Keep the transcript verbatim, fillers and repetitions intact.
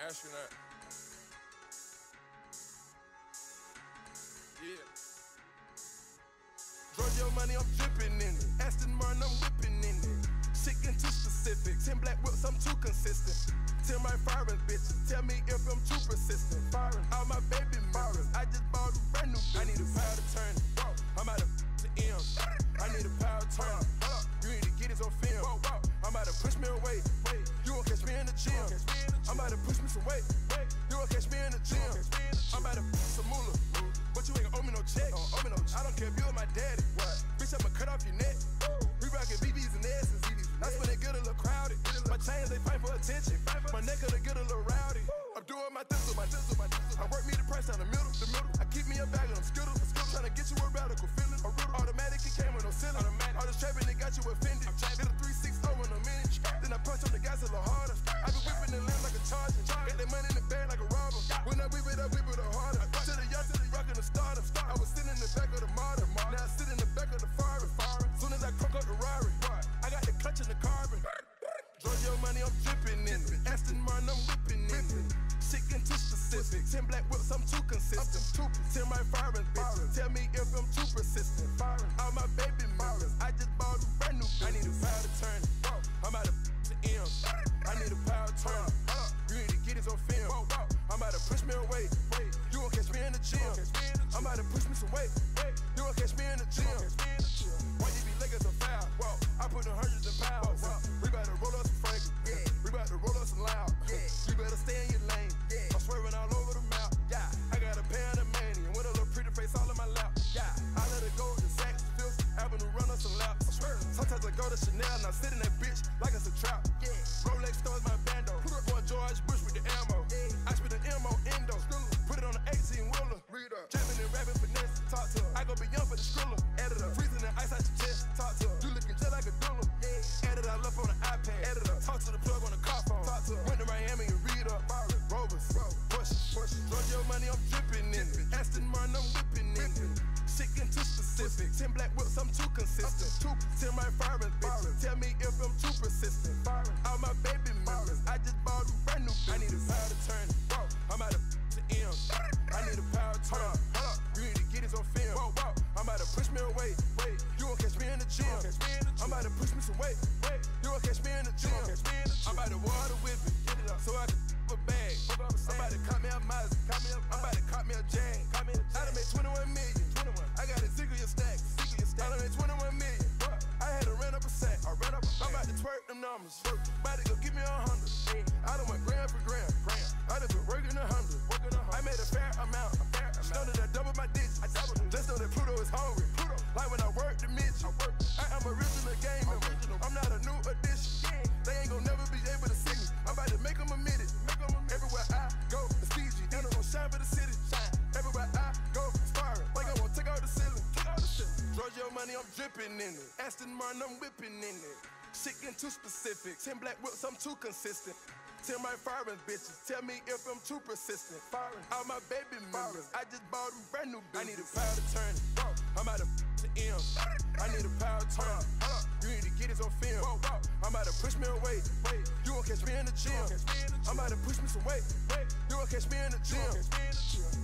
Astronaut. Yeah. Giorgio money, I'm dripping in it. Aston Martin, I'm whipping in it. Shit getting too specific. Ten black whips, I'm too consistent. Tell my firing bitches, tell me if I'm too persistent. Firing all my baby mirrors. I just bought a brand new bitch. I need a power to turn it. I'm out of the M. I need a power to turn it. You need to get it on film. I'm about to push me away. You won't catch me in the gym. I'm about to push me some weight. You won't catch me in the gym. I'm about to put some moolah. But you ain't gonna owe me no check. I don't care if you are my daddy. Bitch, I'ma cut off your neck. We rockin' B Bs and S's. That's when they get a little crowded. My chains, they fight for attention. My neck, they get a little rowdy. I'm doing my thistle, my thistle, my thistle. I work me the price down the middle, the middle. I keep me a bag of them skittles. Tryna get you a radical feeling. A riddle automatic, it came with no ceiling. All this trapping, it got you offended. Hit a three six oh in a minute. Then I punch on the gas a little harder. I be whipping the limb like a charger. Got that money in the bag like a robber. When I whip it, I whip it harder. To the young, to the rockin' the starter. I was sitting in the back of the modern. Now I sit in the back of the Ferrari. Soon as I crunk up the Rari, I got the clutch in the carbon. Giorgio money, I'm dripping in it. Aston Martin, I'm whipping in it. Shit getting too specific. Ten black whips, I'm too consistent. Tell my firing bitches, tell me if I'm too persistent. All my baby mirrors, I just bought a brand new bitch. I need a power to turn it. I'm out of the M. I need a power to turn it. You need to get it on film. I'm about to push me away. You won't catch me in the gym. I'm about to push me some weight. You won't catch me in the gym. Why you be looking so foul? I put in hundreds of pounds. We about to roll up some Frankie. We about to roll up some loud. You better stay in your lane. I'm swerving all over the map. I got a pan of mania with a little pretty face all in my lap. I let it go to Saks, Fifth Avenue, run us some laps. Sometimes I go to Chanel and I sit in that bitch like it's a trap. Rolex stores my bando. Boy George Bush with the ammo. I spit an M on endo. Put it on the eighteen wheeler. Jamming and rapping finesse. Talk to her. I go beyond for the skriller. Editor. Freezing the ice out your chest. Talk to her. You looking just like a doula. Edit I left on the iPad. Editor. Talk to the plug on the car phone. Talk to her. Went to Miami and read up. Rovers. Push. Push. Giorgio money, I'm dripping in it. Aston Martin, I'm whipping in it. Shit getting too specific. Ten black whips, I'm too consistent. Tell my firing bitches, tell me if I'm too persistent. All my baby mirrors, I just bought a brand new bitch. I need a power to turn it. I'm out of the M. I need a power to turn it. You need to get it on film. I'm about to push me away. You won't catch me in the gym. I'm about to push me some weight. You won't catch me in the gym. I'm about to water with it, so I can a bag. I'm about to cop me a Mazda. I'm about to cop me a Jag. I done made twenty-one million. I got a Ziggler stack. I done made twenty-one million. I had to rent up a sack. I'm about to twerk them numbers. About to go give me a hundred. I done went gram for gram. I done been working a hundred. I made a fair amount. Know that I doubled my digits. Just know that Pluto is hungry. Like when I worked the midget. I am original game member. I'm not a new addition. They ain't gon' never be able to see me. I'm about to make them admit it. Everywhere I go, it's P G. Then I'm gon' shine for the city. Everywhere I go, it's firing. Like I won't take out the ceiling. Giorgio money, I'm dripping in it. Aston Martin, I'm whipping in it. Shit getting too specific. Ten black whips, I'm too consistent. Tell my firing bitches, tell me if I'm too persistent. All my baby mirrors, I just bought a brand new bitch. I need a power to turn it. I'm out of the M. I need a power to turn it. You need to get it on film. I'm about to push me away. You won't catch me in the gym. I'm about to push me some weight. You won't catch me in the gym.